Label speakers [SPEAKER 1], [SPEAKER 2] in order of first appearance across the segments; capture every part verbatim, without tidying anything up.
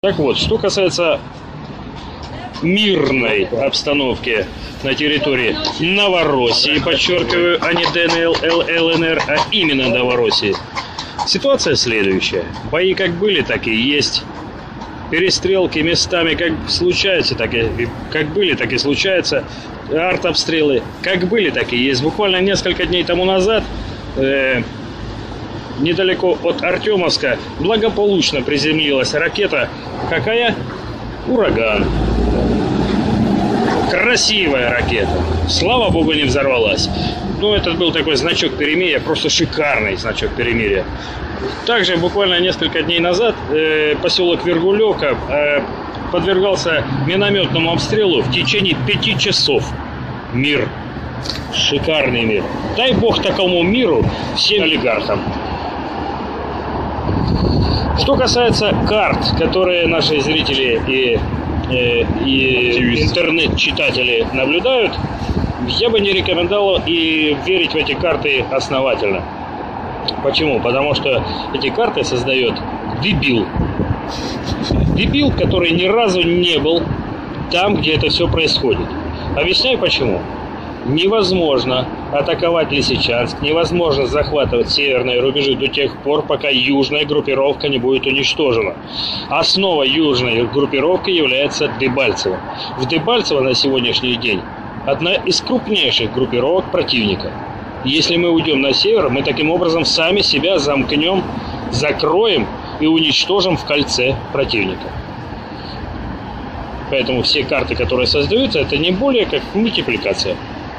[SPEAKER 1] Так вот, что касается мирной обстановки на территории Новороссии, подчеркиваю, а не ДНР, ЛНР, а именно Новороссии, ситуация следующая. Бои как были, так и есть. Перестрелки местами как случаются, так и как были, так и случаются. Артобстрелы как были, так и есть. Буквально несколько дней тому назад э, недалеко от Артемовска благополучно приземлилась ракета. Какая? Ураган. Красивая ракета. Слава богу, не взорвалась. Ну, это был такой значок перемирия, просто шикарный значок перемирия. Также буквально несколько дней назад э, поселок Вергулевка э, подвергался минометному обстрелу в течение пяти часов. Мир. Шикарный мир. Дай бог такому миру всем олигархам. Что касается карт, которые наши зрители и, и, и интернет-читатели наблюдают, я бы не рекомендовал и верить в эти карты основательно. Почему? Потому что эти карты создает дебил. Дебил, который ни разу не был там, где это все происходит. Объясняю почему. Невозможно атаковать Лисичанск, невозможно захватывать северные рубежи до тех пор, пока южная группировка не будет уничтожена. Основа южной группировки является Дебальцево. В Дебальцево на сегодняшний день одна из крупнейших группировок противника. Если мы уйдем на север, мы таким образом сами себя замкнем, закроем и уничтожим в кольце противника. Поэтому все карты, которые создаются, это не более как мультипликация.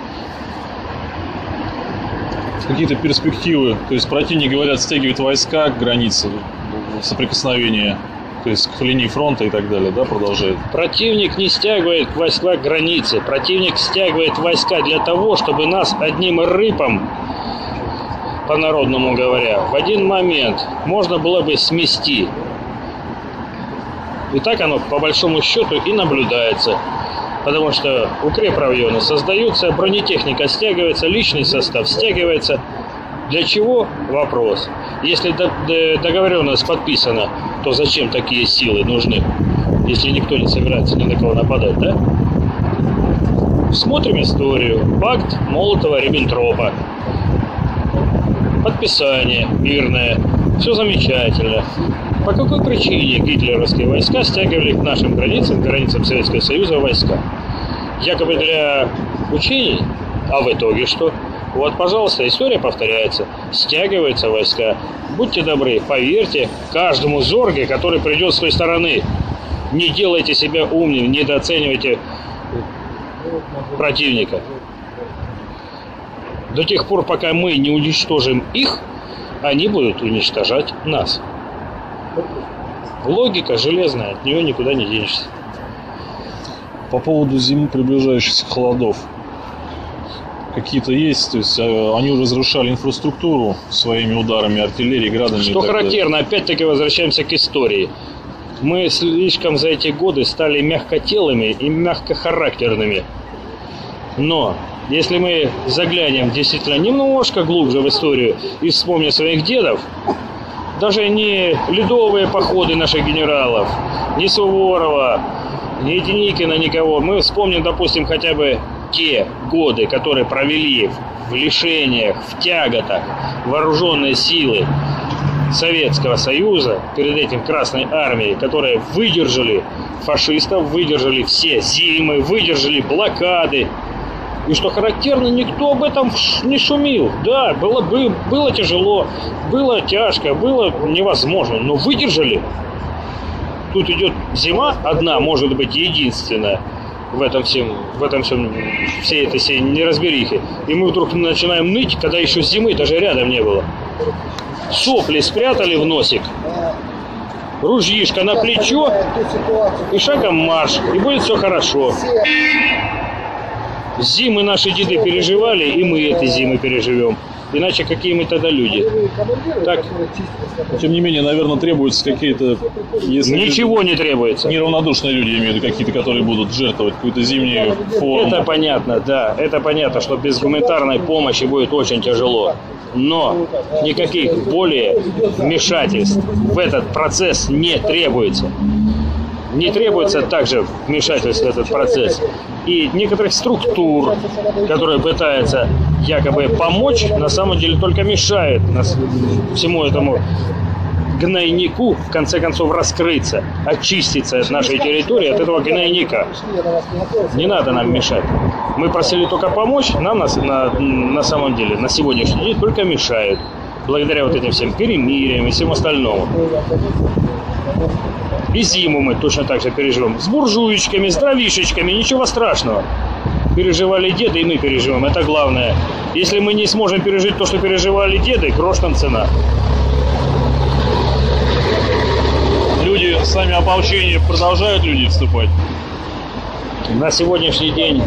[SPEAKER 2] Какие-то перспективы, то есть противник, говорят, стягивает войска к границе соприкосновения, то есть к линии фронта и так далее, да, продолжает?
[SPEAKER 1] Противник не стягивает войска к границе, противник стягивает войска для того, чтобы нас одним рыпом, по-народному говоря, в один момент можно было бы смести. И так оно по большому счету и наблюдается. Потому что укрепрайоны создаются, бронетехника стягивается, личный состав стягивается. Для чего? Вопрос. Если договоренность подписана, то зачем такие силы нужны, если никто не собирается ни на кого нападать, да? Смотрим историю. Пакт Молотова-Риббентропа. Подписание мирное. Все замечательно. По какой причине гитлеровские войска стягивали к нашим границам, к границам Советского Союза войска? Якобы для учений, а в итоге что? Вот, пожалуйста, история повторяется. Стягиваются войска. Будьте добры, поверьте каждому зорге, который придет с той стороны. Не делайте себя умным, недооценивайте противника. До тех пор, пока мы не уничтожим их, они будут уничтожать нас. Логика железная, от нее никуда не денешься.
[SPEAKER 2] По поводу зимы приближающихся холодов. Какие-то есть, то есть они уже разрушали инфраструктуру своими ударами артиллерии, градами.
[SPEAKER 1] Что характерно, опять-таки возвращаемся к истории. Мы слишком за эти годы стали мягкотелыми и мягкохарактерными. Но если мы заглянем действительно немножко глубже в историю и вспомним своих дедов, даже не ледовые походы наших генералов, ни Суворова, ни Деникина, никого. Мы вспомним, допустим, хотя бы те годы, которые провели в лишениях, в тяготах вооруженные силы Советского Союза, перед этим Красной Армией, которые выдержали фашистов, выдержали все зимы, выдержали блокады. И что характерно, никто об этом не шумел. Да, было, было, было тяжело, было тяжко, было невозможно, но выдержали. Тут идет зима одна, может быть, единственная в этом всем, в этом всем, всей этой всей неразберихе. И мы вдруг начинаем ныть, когда еще зимы даже рядом не было. Сопли спрятали в носик, ружьишко на плечо и шагом марш, и будет все хорошо. Зимы наши деды переживали, и мы эти зимы переживем. Иначе какие мы тогда люди? Так.
[SPEAKER 2] Тем не менее, наверное, требуются какие-то...
[SPEAKER 1] Ничего не требуется.
[SPEAKER 2] Неравнодушные люди, имею в виду, какие-то, которые будут жертвовать какую-то зимнюю форму.
[SPEAKER 1] Это понятно, да. Это понятно, что без гуманитарной помощи будет очень тяжело. Но никаких более вмешательств в этот процесс не требуется. не требуется также вмешательство в этот процесс. И некоторых структур, которые пытаются якобы помочь, на самом деле только мешает нас, всему этому гнойнику в конце концов раскрыться, очиститься от нашей территории, от этого гнойника. Не надо нам мешать. Мы просили только помочь, нам на, на, на самом деле на сегодняшний день только мешают. Благодаря вот этим всем перемириям и всем остальному. И зиму мы точно так же переживем. С буржуечками, с дровишечками, ничего страшного. Переживали деды, и мы переживем. Это главное. Если мы не сможем пережить то, что переживали деды, грош нам цена.
[SPEAKER 2] Люди, сами ополчения, продолжают люди вступать?
[SPEAKER 1] На сегодняшний день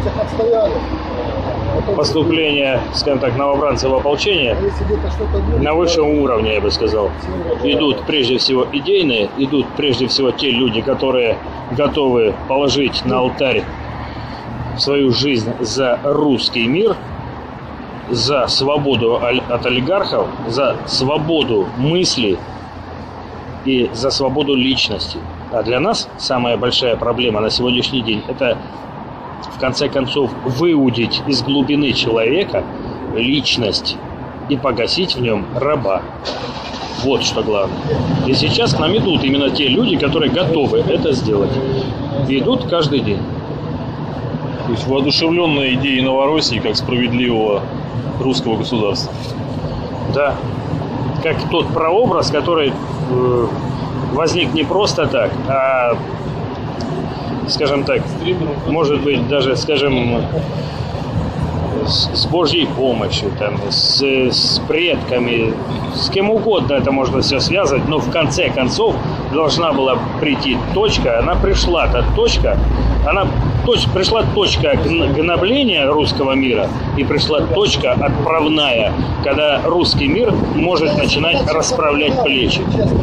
[SPEAKER 1] поступление, скажем так, новобранцев в ополчение на высшем уровне, я бы сказал. Идут прежде всего идейные, идут прежде всего те люди, которые готовы положить на алтарь свою жизнь за русский мир, за свободу от олигархов, за свободу мысли и за свободу личности. А для нас самая большая проблема на сегодняшний день – это, в конце концов, выудить из глубины человека личность и погасить в нем раба. Вот что главное. И сейчас к нам идут именно те люди, которые готовы это сделать. И идут каждый день.
[SPEAKER 2] То есть воодушевленная идеей Новороссии как справедливого русского государства.
[SPEAKER 1] Да. Как тот прообраз, который э, возник не просто так, а, скажем так, может быть, даже, скажем, с, с Божьей помощью, там, с, с предками, с кем угодно это можно все связывать, но в конце концов должна была прийти точка, она пришла, та точка, она точ, пришла точка гнобления русского мира и пришла точка отправная, когда русский мир может начинать расправлять плечи.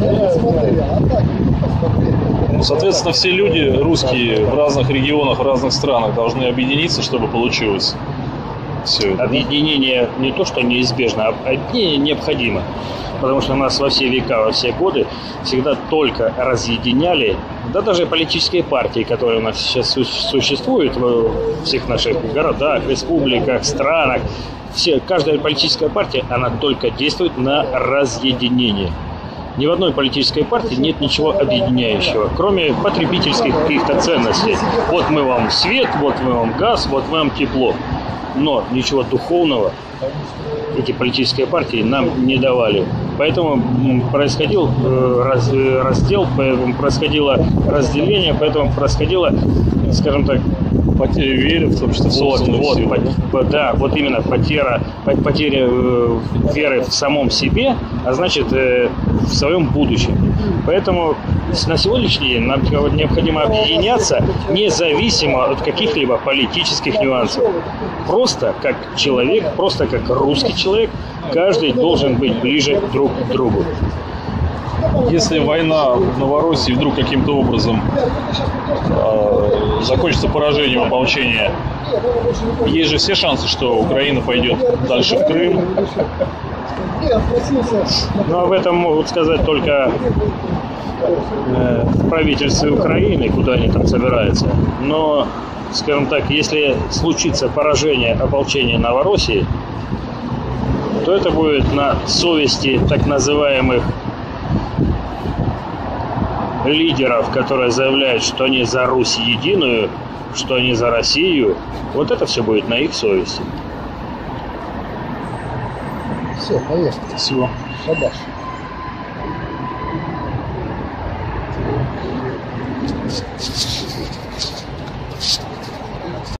[SPEAKER 2] Соответственно, все люди русские в разных регионах, в разных странах должны объединиться, чтобы получилось все это.
[SPEAKER 1] Объединение не то, что неизбежно, а объединение необходимо. Потому что нас во все века, во все годы всегда только разъединяли, да даже политические партии, которые у нас сейчас существуют во всех наших городах, республиках, странах, все, каждая политическая партия, она только действует на разъединение. Ни в одной политической партии нет ничего объединяющего, кроме потребительских каких-то ценностей. Вот мы вам свет, вот мы вам газ, вот мы вам тепло. Но ничего духовного эти политические партии нам не давали. Поэтому происходил раз, раздел, поэтому происходило разделение, поэтому происходило, скажем так,
[SPEAKER 2] потеря веры в том, что
[SPEAKER 1] вот, вот,
[SPEAKER 2] силу,
[SPEAKER 1] по, да, вот именно потеря, потеря э, веры в самом себе, а значит э, в своем будущем. Поэтому на сегодняшний день нам необходимо объединяться независимо от каких-либо политических нюансов. Просто как человек, просто как русский человек, каждый должен быть ближе друг к другу.
[SPEAKER 2] Если война в Новороссии вдруг каким-то образом э, закончится поражением ополчения, есть же все шансы, что Украина пойдет дальше в Крым.
[SPEAKER 1] Но об этом могут сказать только э, в правительстве Украины, куда они там собираются. Но, скажем так, если случится поражение ополчения Новороссии, то это будет на совести так называемых лидеров, которые заявляют, что они за Русь единую, что они за Россию. Вот это все будет на их совести.
[SPEAKER 3] Все, поехали.
[SPEAKER 2] Всего.
[SPEAKER 3] Шабаш.